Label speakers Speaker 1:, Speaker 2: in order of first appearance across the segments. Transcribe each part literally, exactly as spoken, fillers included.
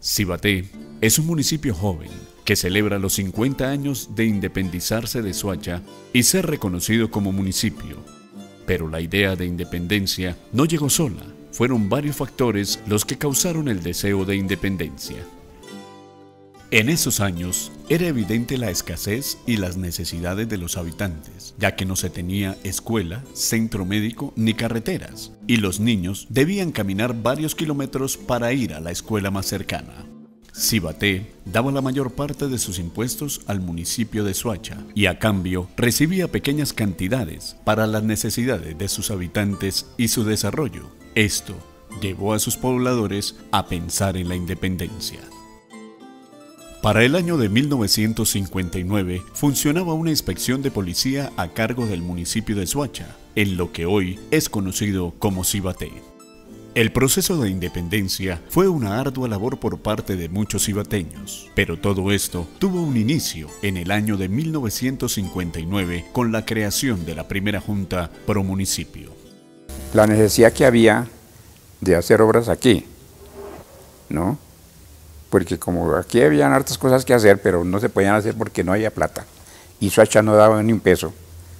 Speaker 1: Cibaté es un municipio joven que celebra los cincuenta años de independizarse de Soacha y ser reconocido como municipio. Pero la idea de independencia no llegó sola, fueron varios factores los que causaron el deseo de independencia. En esos años era evidente la escasez y las necesidades de los habitantes, ya que no se tenía escuela, centro médico ni carreteras, y los niños debían caminar varios kilómetros para ir a la escuela más cercana. Cibaté daba la mayor parte de sus impuestos al municipio de Soacha y a cambio recibía pequeñas cantidades para las necesidades de sus habitantes y su desarrollo. Esto llevó a sus pobladores a pensar en la independencia. Para el año de mil novecientos cincuenta y nueve funcionaba una inspección de policía a cargo del municipio de Soacha, en lo que hoy es conocido como Cibaté. El proceso de independencia fue una ardua labor por parte de muchos cibateños, pero todo esto tuvo un inicio en el año de mil novecientos cincuenta y nueve con la creación de la primera junta pro municipio.
Speaker 2: La necesidad que había de hacer obras aquí, ¿no? Porque como aquí habían hartas cosas que hacer, pero no se podían hacer porque no había plata, y Soacha no daba ni un peso.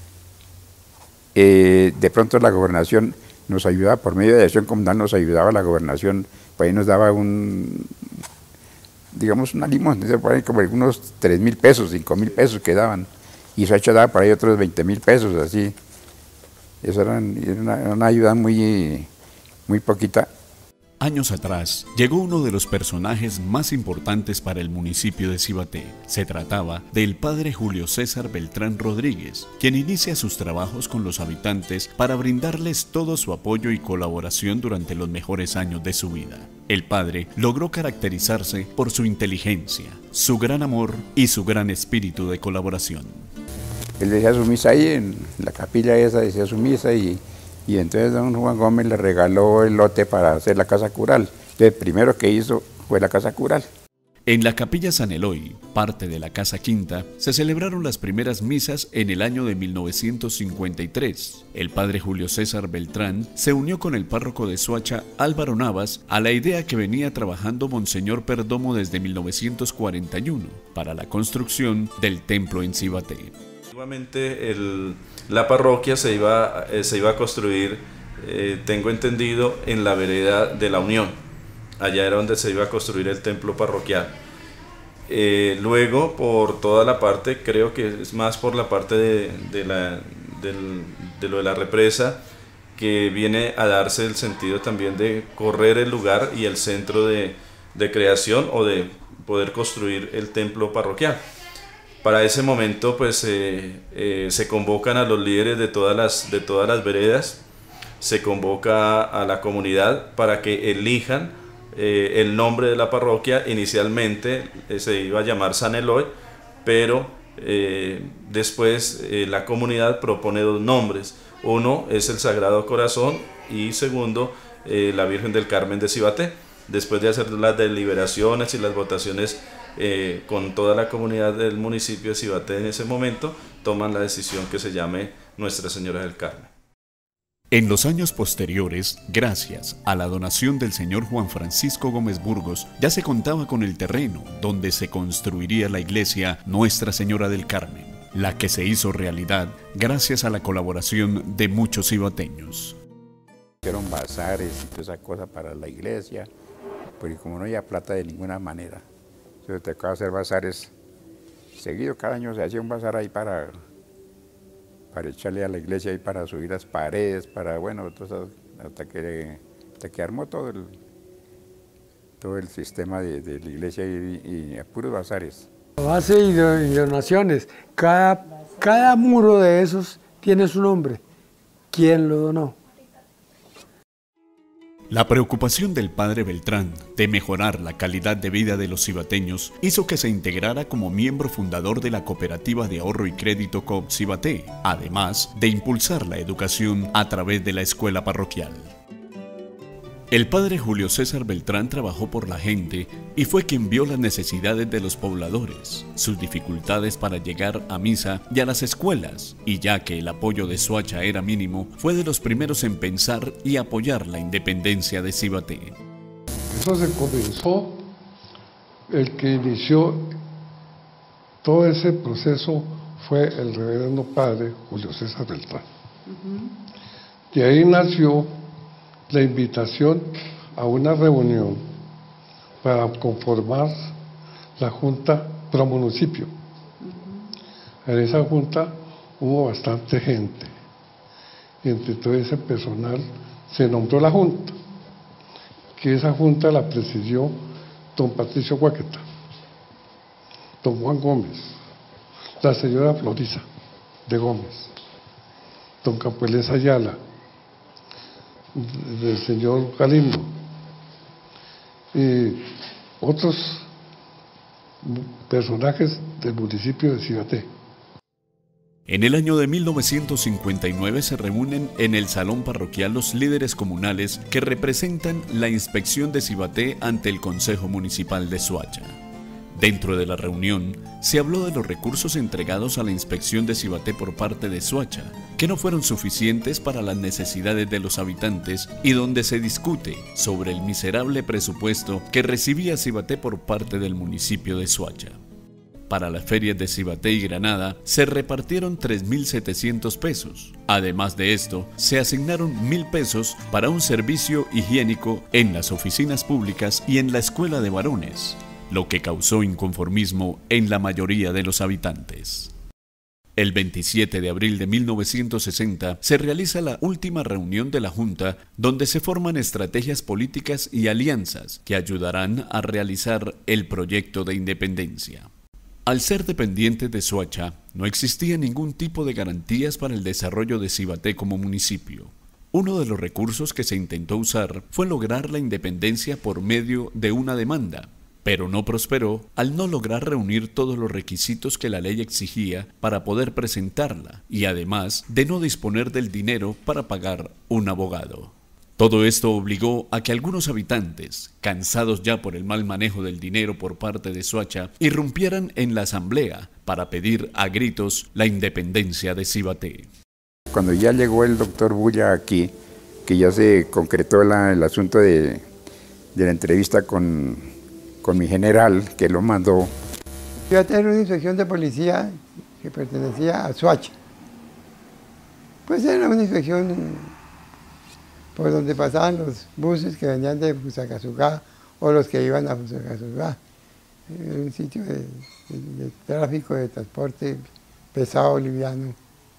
Speaker 2: Eh, de pronto la gobernación nos ayudaba, por medio de acción comunal nos ayudaba la gobernación, pues ahí nos daba un, digamos una limosna, por ahí como unos tres mil pesos, cinco mil pesos que daban, y Soacha daba por ahí otros veinte mil pesos, así. Eso era una, una ayuda muy, muy poquita.
Speaker 1: Años atrás, llegó uno de los personajes más importantes para el municipio de Cibaté. Se trataba del padre Julio César Beltrán Rodríguez, quien inicia sus trabajos con los habitantes para brindarles todo su apoyo y colaboración durante los mejores años de su vida. El padre logró caracterizarse por su inteligencia, su gran amor y su gran espíritu de colaboración.
Speaker 2: Él decía su misa ahí, en la capilla esa decía su misa y... Y entonces don Juan Gómez le regaló el lote para hacer la casa cural. Entonces, primero que hizo fue la casa cural.
Speaker 1: En la capilla San Eloy, parte de la casa quinta, se celebraron las primeras misas en el año de mil novecientos cincuenta y tres. El padre Julio César Beltrán se unió con el párroco de Soacha, Álvaro Navas, a la idea que venía trabajando Monseñor Perdomo desde mil novecientos cuarenta y uno para la construcción del templo en Cibaté.
Speaker 3: Antiguamente el, la parroquia se iba, eh, se iba a construir, eh, tengo entendido, en la vereda de la Unión. Allá era donde se iba a construir el templo parroquial. Eh, luego, por toda la parte, creo que es más por la parte de, de, la, del, de lo de la represa, que viene a darse el sentido también de correr el lugar y el centro de, de creación o de poder construir el templo parroquial. Para ese momento pues eh, eh, se convocan a los líderes de todas las, de todas las veredas, se convoca a la comunidad para que elijan eh, el nombre de la parroquia. Inicialmente eh, se iba a llamar San Eloy, pero eh, después eh, la comunidad propone dos nombres. Uno es el Sagrado Corazón y segundo eh, la Virgen del Carmen de Cibaté. Después de hacer las deliberaciones y las votaciones eh, con toda la comunidad del municipio de Cibaté en ese momento, toman la decisión que se llame Nuestra Señora del Carmen.
Speaker 1: En los años posteriores, gracias a la donación del señor Juan Francisco Gómez Burgos, ya se contaba con el terreno donde se construiría la iglesia Nuestra Señora del Carmen, la que se hizo realidad gracias a la colaboración de muchos cibateños.
Speaker 2: Hicieron bazares y toda esa cosa para la iglesia, porque como no había plata de ninguna manera, se tocaba hacer bazares seguido. Cada año se hacía un bazar ahí para, para echarle a la iglesia y para subir las paredes, para, bueno, todo, hasta, que, hasta que armó todo el, todo el sistema de, de la iglesia y, y a puros bazares.
Speaker 4: A base de donaciones, cada, cada muro de esos tiene su nombre. ¿Quién lo donó?
Speaker 1: La preocupación del padre Beltrán de mejorar la calidad de vida de los cibateños hizo que se integrara como miembro fundador de la Cooperativa de Ahorro y Crédito Coop Cibaté, además de impulsar la educación a través de la escuela parroquial. El padre Julio César Beltrán trabajó por la gente y fue quien vio las necesidades de los pobladores, sus dificultades para llegar a misa y a las escuelas, y ya que el apoyo de Soacha era mínimo, fue de los primeros en pensar y apoyar la independencia de Cibaté.
Speaker 5: Eso se comenzó el que inició todo ese proceso fue el reverendo padre Julio César Beltrán. Uh-huh. De ahí nació la invitación a una reunión para conformar la Junta Pro Municipio. Uh-huh. En esa junta hubo bastante gente y entre todo ese personal se nombró la junta, que esa junta la presidió don Patricio Guaqueta, don Juan Gómez, la señora Florisa de Gómez, don Campueles Ayala, del señor Galindo y otros personajes del municipio de Cibaté.
Speaker 1: En el año de mil novecientos cincuenta y nueve se reúnen en el salón parroquial los líderes comunales que representan la inspección de Cibaté ante el Consejo Municipal de Soacha. Dentro de la reunión se habló de los recursos entregados a la inspección de Cibaté por parte de Soacha, que no fueron suficientes para las necesidades de los habitantes y donde se discute sobre el miserable presupuesto que recibía Cibaté por parte del municipio de Soacha. Para las ferias de Cibaté y Granada se repartieron tres mil setecientos pesos. Además de esto, se asignaron mil pesos para un servicio higiénico en las oficinas públicas y en la escuela de varones, lo que causó inconformismo en la mayoría de los habitantes. El veintisiete de abril de mil novecientos sesenta se realiza la última reunión de la Junta, donde se forman estrategias políticas y alianzas que ayudarán a realizar el proyecto de independencia. Al ser dependientes de Soacha, no existía ningún tipo de garantías para el desarrollo de Cibaté como municipio. Uno de los recursos que se intentó usar fue lograr la independencia por medio de una demanda, pero no prosperó al no lograr reunir todos los requisitos que la ley exigía para poder presentarla y además de no disponer del dinero para pagar un abogado. Todo esto obligó a que algunos habitantes, cansados ya por el mal manejo del dinero por parte de Soacha, irrumpieran en la asamblea para pedir a gritos la independencia de Cibaté.
Speaker 2: Cuando ya llegó el doctor Bulla aquí, que ya se concretó la, el asunto de, de la entrevista con, con mi general, que lo mandó.
Speaker 4: Cibaté era una inspección de policía que pertenecía a Soacha. Pues era una inspección por donde pasaban los buses que venían de Fusagasugá o los que iban a Fusagasugá. Era un sitio de, de, de tráfico, de transporte pesado, liviano.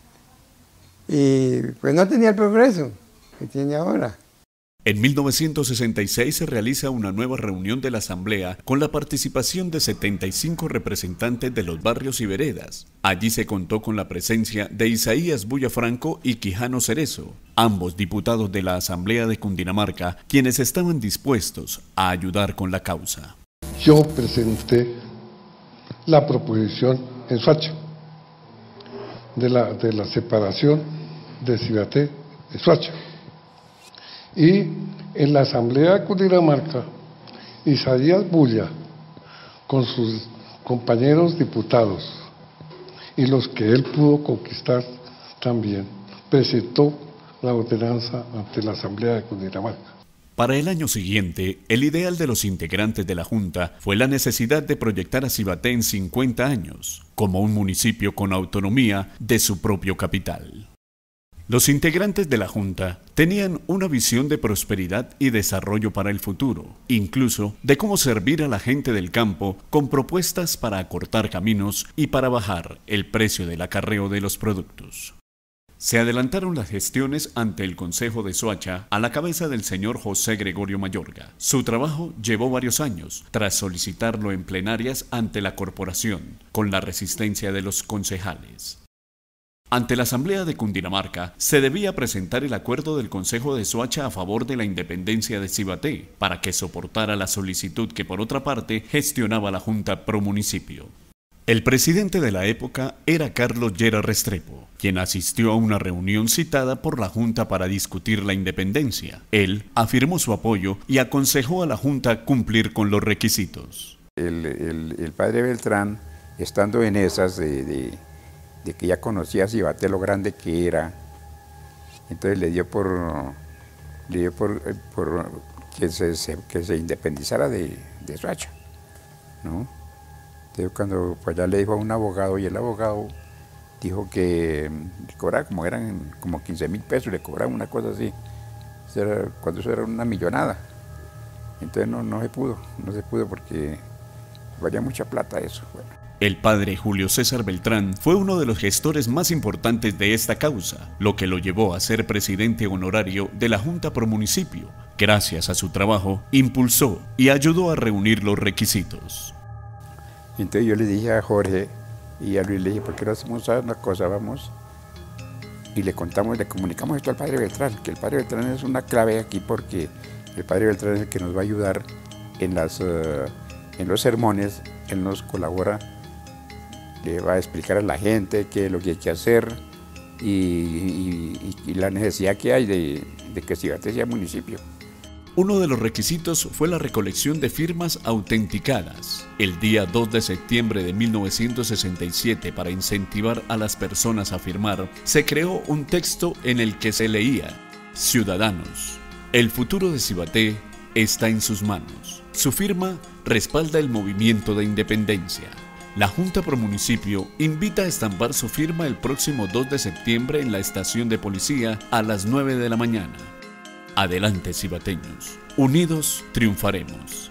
Speaker 4: Y pues no tenía el progreso que tiene ahora.
Speaker 1: En mil novecientos sesenta y seis se realiza una nueva reunión de la Asamblea con la participación de setenta y cinco representantes de los barrios y veredas. Allí se contó con la presencia de Isaías Bullafranco y Quijano Cerezo, ambos diputados de la Asamblea de Cundinamarca, quienes estaban dispuestos a ayudar con la causa.
Speaker 5: Yo presenté la proposición en Soacha de la, de la separación de Cibaté de Soacha. Y en la Asamblea de Cundinamarca, Isaías Bulla, con sus compañeros diputados y los que él pudo conquistar también, presentó la ordenanza ante la Asamblea de Cundinamarca.
Speaker 1: Para el año siguiente, el ideal de los integrantes de la Junta fue la necesidad de proyectar a Cibaté en cincuenta años, como un municipio con autonomía de su propio capital. Los integrantes de la Junta tenían una visión de prosperidad y desarrollo para el futuro, incluso de cómo servir a la gente del campo con propuestas para acortar caminos y para bajar el precio del acarreo de los productos. Se adelantaron las gestiones ante el Consejo de Soacha a la cabeza del señor José Gregorio Mayorga. Su trabajo llevó varios años, tras solicitarlo en plenarias ante la corporación, con la resistencia de los concejales. Ante la Asamblea de Cundinamarca, se debía presentar el acuerdo del Consejo de Soacha a favor de la independencia de Cibaté, para que soportara la solicitud que por otra parte gestionaba la Junta Pro Municipio. El presidente de la época era Carlos Llera Restrepo, quien asistió a una reunión citada por la Junta para discutir la independencia. Él afirmó su apoyo y aconsejó a la Junta cumplir con los requisitos.
Speaker 2: El, el, el padre Beltrán, estando en esas de... de de que ya conocía a Cibaté lo grande que era, entonces le dio por, le dio por, por que, se, se, que se independizara de, de Soacha. ¿no? Entonces cuando pues, ya le dijo a un abogado y el abogado dijo que le cobraba como eran como quince mil pesos, le cobraban una cosa así, eso era, cuando eso era una millonada. Entonces no, no se pudo, no se pudo porque valía mucha plata eso. Bueno.
Speaker 1: El padre Julio César Beltrán fue uno de los gestores más importantes de esta causa, lo que lo llevó a ser presidente honorario de la Junta Pro Municipio. Gracias a su trabajo, impulsó y ayudó a reunir los requisitos.
Speaker 2: Entonces yo le dije a Jorge y a Luis, le dije, ¿por qué no hacemos una cosa? Vamos y le contamos, le comunicamos esto al padre Beltrán, que el padre Beltrán es una clave aquí porque el padre Beltrán es el que nos va a ayudar en, las, uh, en los sermones, él nos colabora, le va a explicar a la gente qué es lo que hay que hacer y, y, y la necesidad que hay de, de que Cibate sea municipio.
Speaker 1: Uno de los requisitos fue la recolección de firmas autenticadas. El día dos de septiembre de mil novecientos sesenta y siete, para incentivar a las personas a firmar, se creó un texto en el que se leía: Ciudadanos, el futuro de Cibate está en sus manos. Su firma respalda el movimiento de independencia. La Junta Pro Municipio invita a estampar su firma el próximo dos de septiembre en la estación de policía a las nueve de la mañana. Adelante, cibateños, unidos triunfaremos.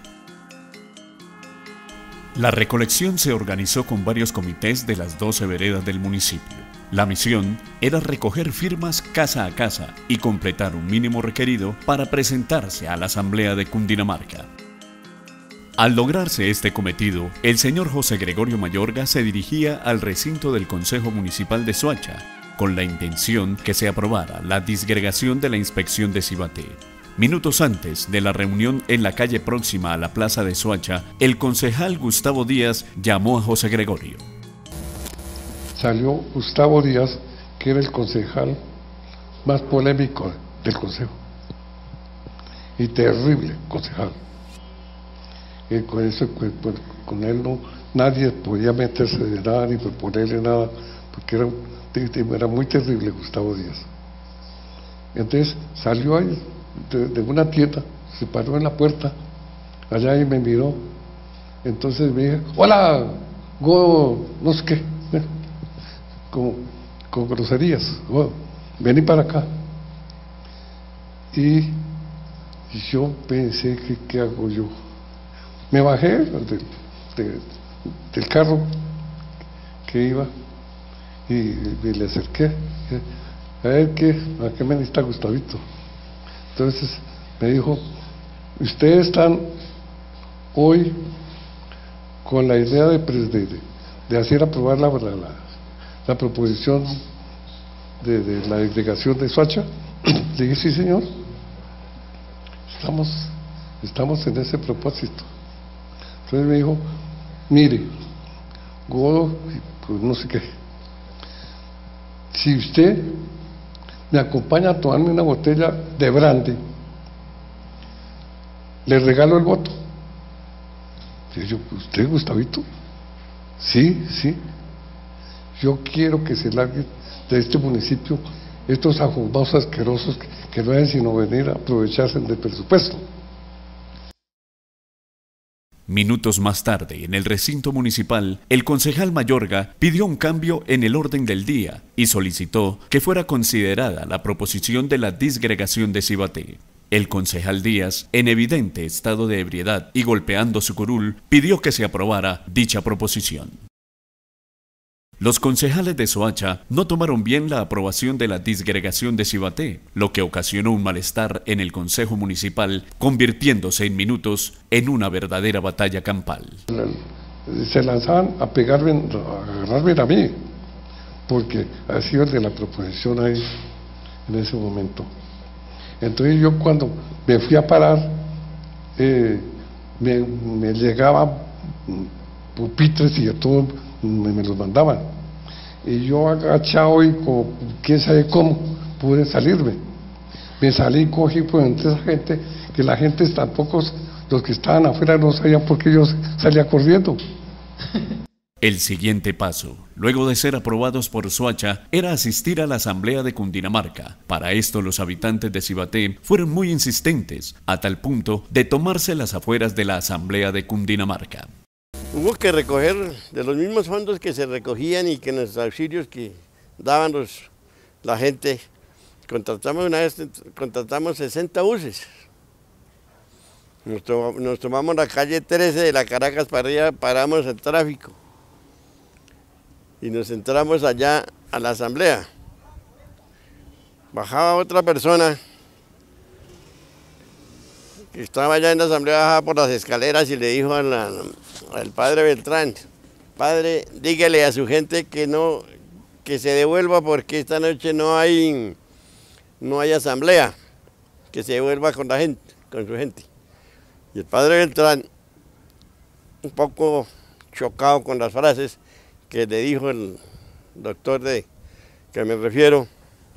Speaker 1: La recolección se organizó con varios comités de las doce veredas del municipio. La misión era recoger firmas casa a casa y completar un mínimo requerido para presentarse a la Asamblea de Cundinamarca. Al lograrse este cometido, el señor José Gregorio Mayorga se dirigía al recinto del Consejo Municipal de Soacha, con la intención que se aprobara la disgregación de la inspección de Cibate. Minutos antes de la reunión en la calle próxima a la plaza de Soacha, el concejal Gustavo Díaz llamó a José Gregorio.
Speaker 5: Salió Gustavo Díaz, que era el concejal más polémico del consejo. Y terrible concejal. Y con eso, pues, con él no, nadie podía meterse de nada ni proponerle nada, porque era Era muy terrible Gustavo Díaz. Entonces salió ahí de, de una tienda, se paró en la puerta allá y me miró. Entonces me dije, hola, go, no sé qué, con, con groserías, go, vení para acá. Y, y yo pensé que qué hago yo. Me bajé de, de, del carro que iba y, y le acerqué, a ver qué, a qué me necesita Gustavito. Entonces me dijo, ustedes están hoy con la idea de, de, de hacer aprobar la, la, la proposición de, de la delegación de Soacha. Le dije, sí señor, estamos, estamos en ese propósito. Entonces me dijo, mire, Godo, pues no sé qué, si usted me acompaña a tomarme una botella de brandy, le regalo el voto. Y yo, ¿usted, Gustavito? Sí, sí. Yo quiero que se larguen de este municipio estos ajumbados asquerosos que, que no hacen sino venir a aprovecharse del presupuesto.
Speaker 1: Minutos más tarde, en el recinto municipal, el concejal Mayorga pidió un cambio en el orden del día y solicitó que fuera considerada la proposición de la disgregación de Cibate. El concejal Díaz, en evidente estado de ebriedad y golpeando su curul, pidió que se aprobara dicha proposición. Los concejales de Soacha no tomaron bien la aprobación de la disgregación de Cibate, lo que ocasionó un malestar en el Consejo Municipal, convirtiéndose en minutos en una verdadera batalla campal.
Speaker 5: Se lanzaban a pegarme, a agarrarme a mí, porque ha sido el de la proposición ahí en ese momento. Entonces yo cuando me fui a parar, eh, me, me llegaban pupitres y de todo me, me los mandaban. Y yo agachado y como, quién sabe cómo, pude salirme. Me salí y cogí pues entre esa gente, que la gente tampoco, los que estaban afuera no sabían por qué yo salía corriendo.
Speaker 1: El siguiente paso, luego de ser aprobados por Soacha, era asistir a la Asamblea de Cundinamarca. Para esto los habitantes de Cibate fueron muy insistentes, a tal punto de tomarse las afueras de la Asamblea de Cundinamarca.
Speaker 6: Hubo que recoger de los mismos fondos que se recogían y que en los auxilios que daban los, la gente. Contratamos una vez, contratamos sesenta buses. Nos, to, nos tomamos la calle trece de la Caracas para arriba, paramos el tráfico. Y nos entramos allá a la asamblea. Bajaba otra persona que estaba allá en la asamblea, bajaba por las escaleras y le dijo a la, al padre Beltrán: padre, dígale a su gente que no, que se devuelva porque esta noche no hay, no hay asamblea, que se devuelva con la gente, con su gente. Y el padre Beltrán, un poco chocado con las frases que le dijo el doctor de que me refiero,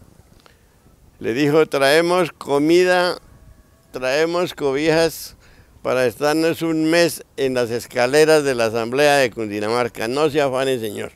Speaker 6: le dijo: traemos comida, traemos cobijas para estarnos un mes en las escaleras de la Asamblea de Cundinamarca. No se afane, señor.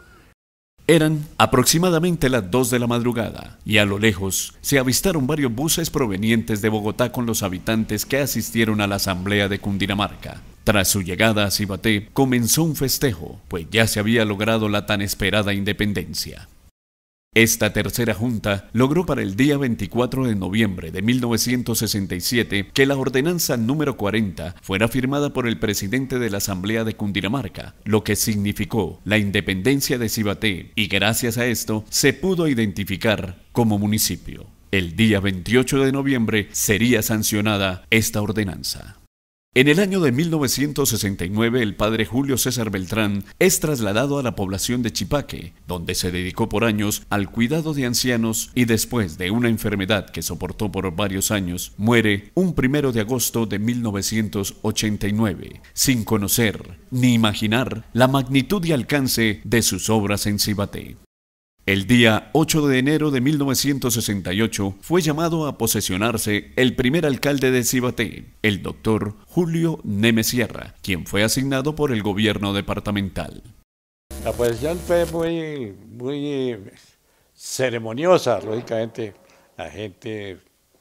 Speaker 1: Eran aproximadamente las dos de la madrugada y a lo lejos se avistaron varios buses provenientes de Bogotá con los habitantes que asistieron a la Asamblea de Cundinamarca. Tras su llegada a Cibaté comenzó un festejo, pues ya se había logrado la tan esperada independencia. Esta tercera junta logró para el día veinticuatro de noviembre de mil novecientos sesenta y siete que la ordenanza número cuarenta fuera firmada por el presidente de la Asamblea de Cundinamarca, lo que significó la independencia de Cibaté, y gracias a esto se pudo identificar como municipio. El día veintiocho de noviembre sería sancionada esta ordenanza. En el año de mil novecientos sesenta y nueve, el padre Julio César Beltrán es trasladado a la población de Chipaque, donde se dedicó por años al cuidado de ancianos y después de una enfermedad que soportó por varios años, muere un primero de agosto de mil novecientos ochenta y nueve, sin conocer ni imaginar la magnitud y alcance de sus obras en Cibaté. El día ocho de enero de mil novecientos sesenta y ocho fue llamado a posesionarse el primer alcalde de Cibaté, el doctor Julio Neme Sierra, quien fue asignado por el gobierno departamental.
Speaker 7: La posesión fue muy, muy ceremoniosa, lógicamente la gente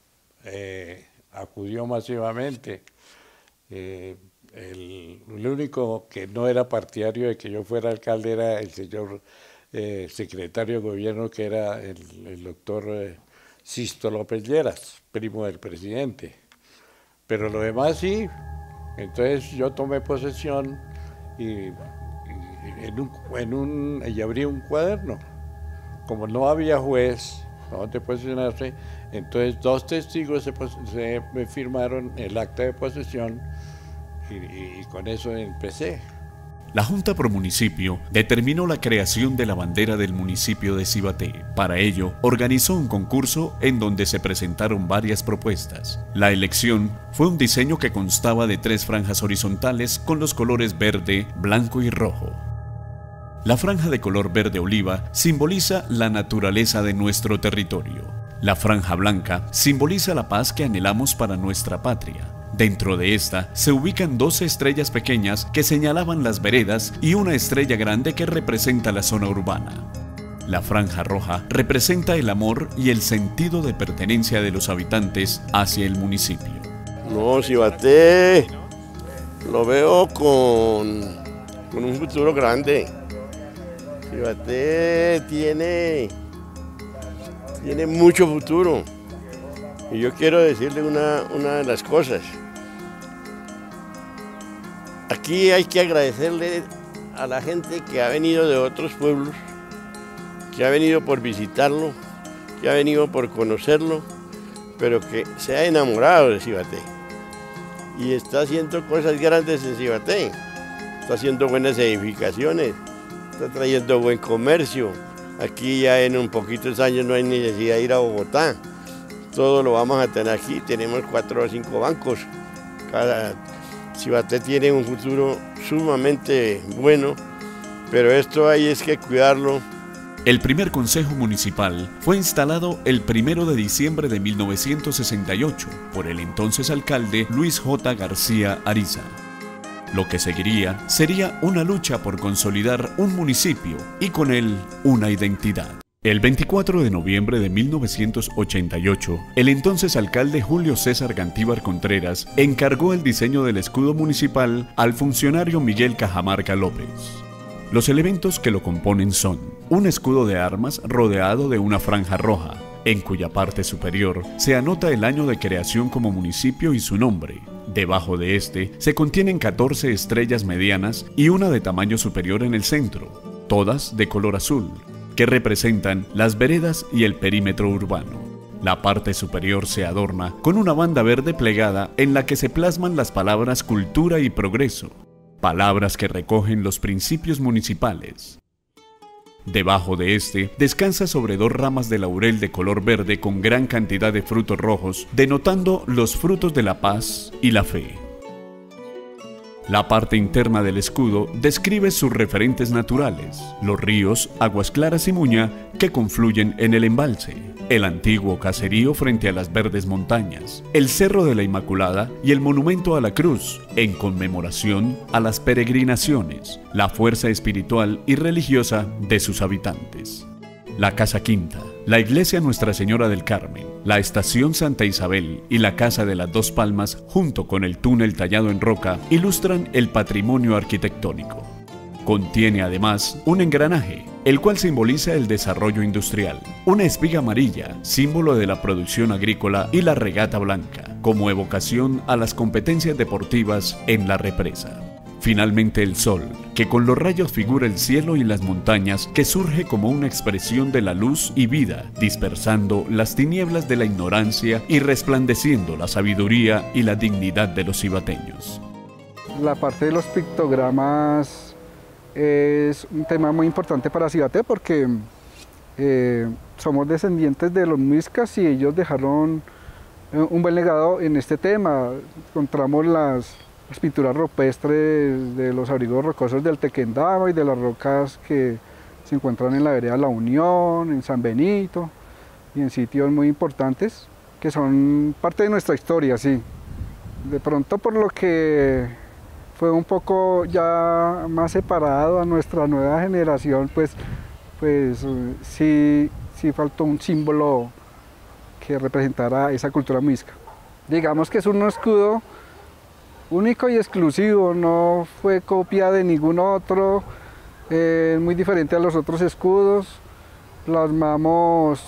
Speaker 7: eh, acudió masivamente. Eh, el, el único que no era partidario de que yo fuera alcalde era el señor Eh, secretario de gobierno, que era el, el doctor eh, Sisto López Lleras, primo del presidente. Pero lo demás sí. Entonces yo tomé posesión y, y en un, en un, y abrí un cuaderno. Como no había juez donde posesionarse, entonces dos testigos se, se me firmaron el acta de posesión y, y, y con eso empecé.
Speaker 1: La Junta Promunicipio determinó la creación de la bandera del municipio de Cibaté. Para ello, organizó un concurso en donde se presentaron varias propuestas. La elección fue un diseño que constaba de tres franjas horizontales con los colores verde, blanco y rojo. La franja de color verde oliva simboliza la naturaleza de nuestro territorio. La franja blanca simboliza la paz que anhelamos para nuestra patria. Dentro de esta se ubican dos estrellas pequeñas que señalaban las veredas y una estrella grande que representa la zona urbana. La franja roja representa el amor y el sentido de pertenencia de los habitantes hacia el municipio.
Speaker 6: No, Cibaté lo veo con, con un futuro grande. Cibaté tiene, tiene mucho futuro. Y yo quiero decirle una, una de las cosas. Aquí hay que agradecerle a la gente que ha venido de otros pueblos, que ha venido por visitarlo, que ha venido por conocerlo, pero que se ha enamorado de Cibaté. Y está haciendo cosas grandes en Cibaté. Está haciendo buenas edificaciones, está trayendo buen comercio. Aquí ya en un poquitos años no hay necesidad de ir a Bogotá. Todo lo vamos a tener aquí, tenemos cuatro o cinco bancos. Cada Cibaté tiene un futuro sumamente bueno, pero esto hay es que cuidarlo.
Speaker 1: El primer consejo municipal fue instalado el primero de diciembre de mil novecientos sesenta y ocho por el entonces alcalde Luis J. García Ariza. Lo que seguiría sería una lucha por consolidar un municipio y con él una identidad. El veinticuatro de noviembre de mil novecientos ochenta y ocho, el entonces alcalde Julio César Gantívar Contreras encargó el diseño del escudo municipal al funcionario Miguel Cajamarca López. Los elementos que lo componen son un escudo de armas rodeado de una franja roja, en cuya parte superior se anota el año de creación como municipio y su nombre. Debajo de este se contienen catorce estrellas medianas y una de tamaño superior en el centro, todas de color azul, que representan las veredas y el perímetro urbano. La parte superior se adorna con una banda verde plegada en la que se plasman las palabras cultura y progreso, palabras que recogen los principios municipales. Debajo de este descansa sobre dos ramas de laurel de color verde con gran cantidad de frutos rojos, denotando los frutos de la paz y la fe. La parte interna del escudo describe sus referentes naturales, los ríos Aguas Claras y Muña que confluyen en el embalse, el antiguo caserío frente a las verdes montañas, el Cerro de la Inmaculada y el monumento a la cruz, en conmemoración a las peregrinaciones, la fuerza espiritual y religiosa de sus habitantes. La Casa Quinta, la Iglesia Nuestra Señora del Carmen, la Estación Santa Isabel y la Casa de las Dos Palmas, junto con el túnel tallado en roca, ilustran el patrimonio arquitectónico. Contiene además un engranaje, el cual simboliza el desarrollo industrial, una espiga amarilla, símbolo de la producción agrícola, y la regata blanca, como evocación a las competencias deportivas en la represa. Finalmente el sol, que con los rayos figura el cielo y las montañas, que surge como una expresión de la luz y vida, dispersando las tinieblas de la ignorancia y resplandeciendo la sabiduría y la dignidad de los cibateños.
Speaker 8: La parte de los pictogramas es un tema muy importante para Cibaté porque eh, somos descendientes de los muiscas y ellos dejaron un buen legado en este tema. Encontramos las las pinturas rupestres de los abrigos rocosos del Tequendama y de las rocas que se encuentran en la vereda La Unión, en San Benito y en sitios muy importantes que son parte de nuestra historia, sí. De pronto por lo que fue un poco ya más separado a nuestra nueva generación, pues, pues sí, sí faltó un símbolo que representara esa cultura muisca. Digamos que es un escudo único y exclusivo, no fue copia de ningún otro, eh, muy diferente a los otros escudos. Plasmamos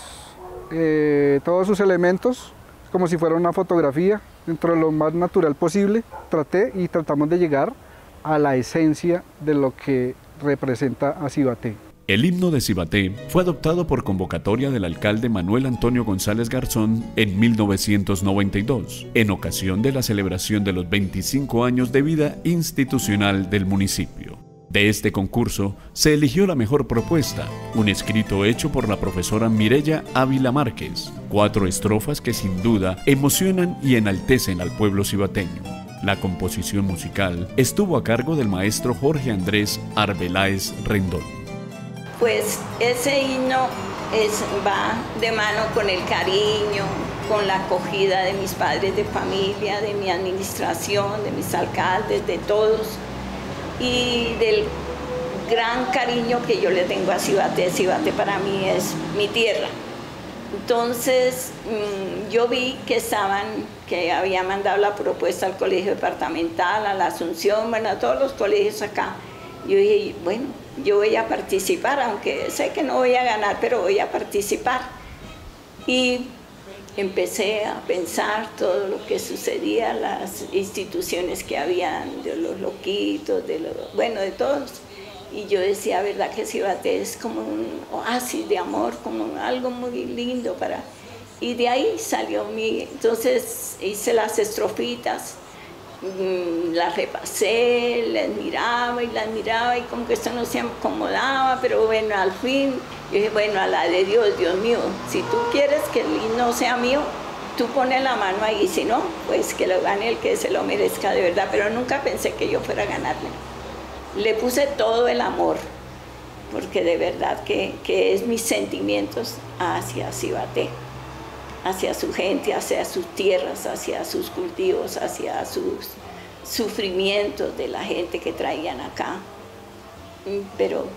Speaker 8: eh, todos sus elementos como si fuera una fotografía, dentro de lo más natural posible. Traté y tratamos de llegar a la esencia de lo que representa a Cibaté.
Speaker 1: El himno de Cibaté fue adoptado por convocatoria del alcalde Manuel Antonio González Garzón en mil novecientos noventa y dos, en ocasión de la celebración de los veinticinco años de vida institucional del municipio. De este concurso se eligió la mejor propuesta, un escrito hecho por la profesora Mireya Ávila Márquez, cuatro estrofas que sin duda emocionan y enaltecen al pueblo cibateño. La composición musical estuvo a cargo del maestro Jorge Andrés Arbeláez Rendón.
Speaker 9: Pues ese himno es, va de mano con el cariño, con la acogida de mis padres de familia, de mi administración, de mis alcaldes, de todos, y del gran cariño que yo le tengo a Cibaté. Cibaté para mí es mi tierra. Entonces yo vi que estaban, que había mandado la propuesta al colegio departamental, a la Asunción, bueno, a todos los colegios acá. Yo dije, bueno, yo voy a participar, aunque sé que no voy a ganar, pero voy a participar. Y empecé a pensar todo lo que sucedía, las instituciones que habían, de los loquitos, de los, bueno, de todos. Y yo decía, ¿verdad que Cibaté es como un oasis de amor, como algo muy lindo para...? Y de ahí salió mi... Entonces hice las estrofitas, las repasé, las miraba y las miraba y como que esto no se acomodaba, pero bueno, al fin yo dije, bueno, a la de Dios, Dios mío, si tú quieres que el himno sea mío, tú pones la mano ahí, si no, pues que lo gane el que se lo merezca de verdad, pero nunca pensé que yo fuera a ganarle. Le puse todo el amor, porque de verdad que, que es mis sentimientos hacia Cibaté, hacia su gente, hacia sus tierras, hacia sus cultivos, hacia sus sufrimientos de la gente que traían acá. Pero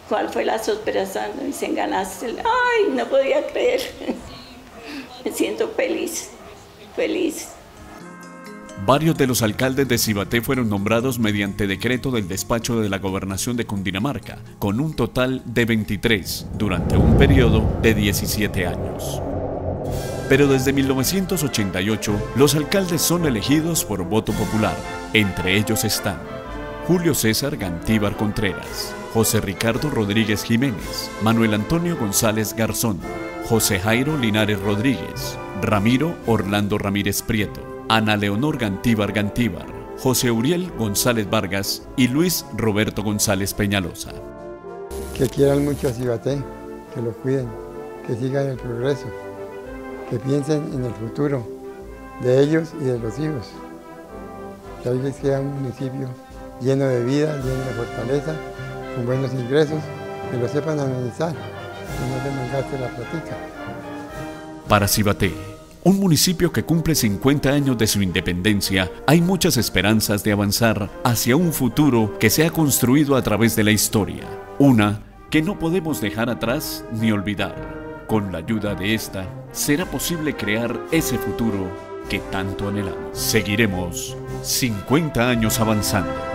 Speaker 9: ¿cuál fue la sorpresa? Me dicen, ganaste. Ay, no podía creer. Me siento feliz, feliz.
Speaker 1: Varios de los alcaldes de Cibaté fueron nombrados mediante decreto del despacho de la Gobernación de Cundinamarca, con un total de veintitrés, durante un periodo de diecisiete años. Pero desde mil novecientos ochenta y ocho, los alcaldes son elegidos por voto popular. Entre ellos están Julio César Gantíbar Contreras, José Ricardo Rodríguez Jiménez, Manuel Antonio González Garzón, José Jairo Linares Rodríguez, Ramiro Orlando Ramírez Prieto, Ana Leonor Gantíbar Gantíbar, José Uriel González Vargas y Luis Roberto González Peñalosa.
Speaker 4: Que quieran mucho a Cibaté, que lo cuiden, que sigan el progreso, que piensen en el futuro de ellos y de los hijos. Que ahí les queda un municipio lleno de vida, lleno de fortaleza, con buenos ingresos, que lo sepan analizar, que no se malgaste la platica.
Speaker 1: Para Cibaté, un municipio que cumple cincuenta años de su independencia, hay muchas esperanzas de avanzar hacia un futuro que se ha construido a través de la historia. Una que no podemos dejar atrás ni olvidar. Con la ayuda de esta, será posible crear ese futuro que tanto anhelamos. Seguiremos cincuenta años avanzando.